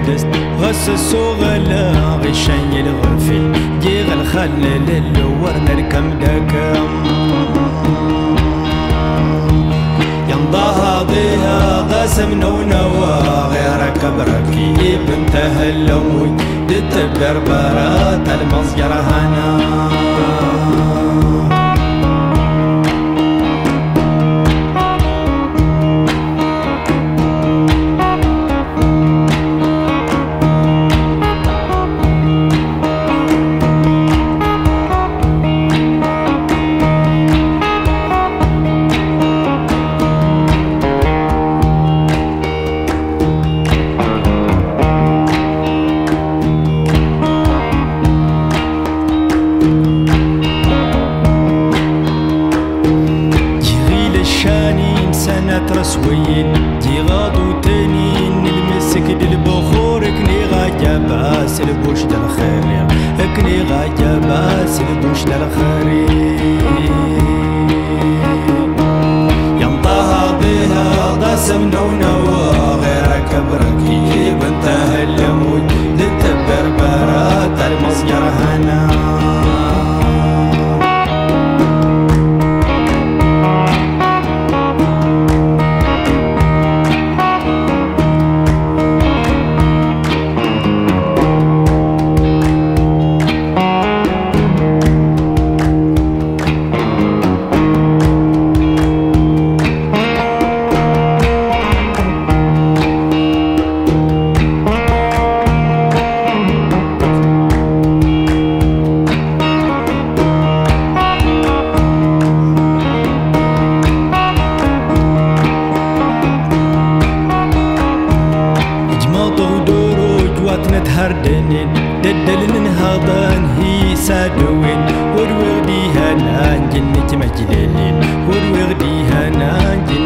دست غس السوغلا غشان الغفل جيغ الخلل اللور نركم دكم ينضاها ضيها غاسم نونوا غيرك بركي بنته اللوي دتبر برات المصجر هنا ترسوين جي غاضو تانين المسك للبخور كني غاجا باس البوش للخير كني غاجا باس البوش للخير ينطاها بها قاسم نونوا غيرك بركي بنته اللموت للتبر برات المصجر هنا هردنين ددلن هضان هي سادوين وروغدي هنا جنة مجللين وروغدي هنا جنة